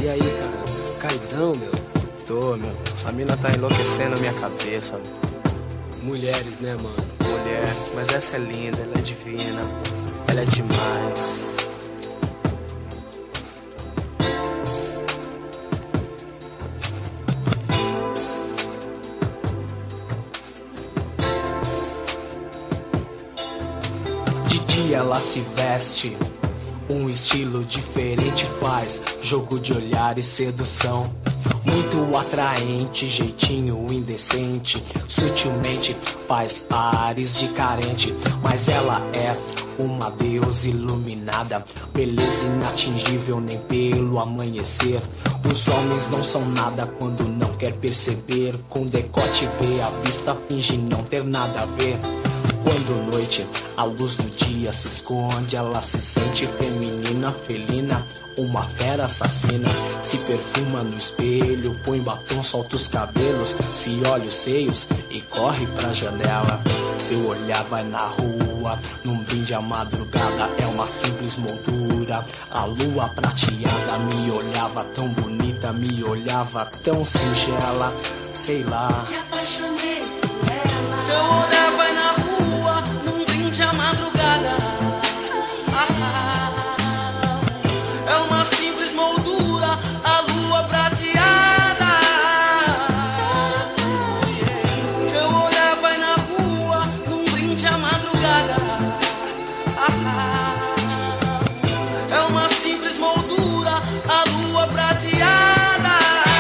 E aí, cara? Caidão, meu? Tô, meu. Essa mina tá enlouquecendo a minha cabeça, meu. Mulheres, né, mano? Mulher, mas essa é linda, ela é divina. Ela é demais. De dia ela se veste, um estilo diferente faz, jogo de olhar e sedução. Muito atraente, jeitinho indecente, sutilmente faz ares de carente. Mas ela é uma deusa iluminada, beleza inatingível nem pelo amanhecer. Os homens não são nada quando não quer perceber. Com decote vê a vista, finge não ter nada a ver. Quando noite, a luz do dia se esconde, ela se sente feminina, felina, uma fera assassina. Se perfuma no espelho, põe batom, solta os cabelos, se olha os seios e corre pra janela. Seu olhar vai na rua, num brinde à madrugada, é uma simples moldura. A lua prateada me olhava tão bonita, me olhava tão singela, sei lá. Me apaixonei por ela. Seu olhar vai na rua, num brinde à madrugada. É uma simples moldura, a lua prateada. Seu olhar vai na rua, num brinde à madrugada. É uma simples moldura, a lua prateada.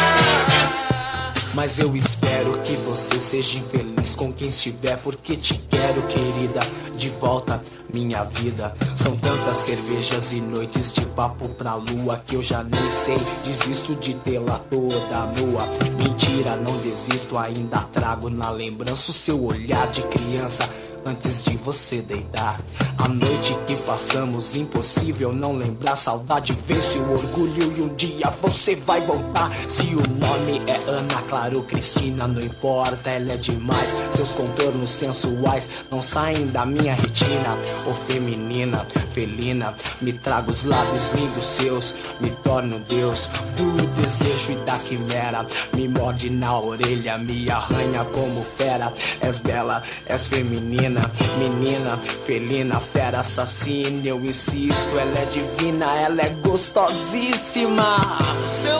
Mas eu espero que você seja infeliz com quem estiver, porque te quero, querida, de volta, minha vida. São tantas cervejas e noites de papo pra lua que eu já nem sei, desisto de tê-la toda nua. Mentira, não desisto, ainda trago na lembrança o seu olhar de criança antes de você deitar. A noite que passamos, impossível não lembrar. Saudade vence o orgulho e um dia você vai voltar. Se o nome é Ana Clara ou Cristina, não importa, ela é demais. Seus contornos sensuais não saem da minha retina. Ô feminina, felina, me traga os lábios lindos seus, me torno Deus do desejo e da quimera. Me morde na orelha, me arranha como fera. És bela, és feminina, menina, felina, fera assassina. Eu insisto, ela é divina, ela é gostosíssima. Seu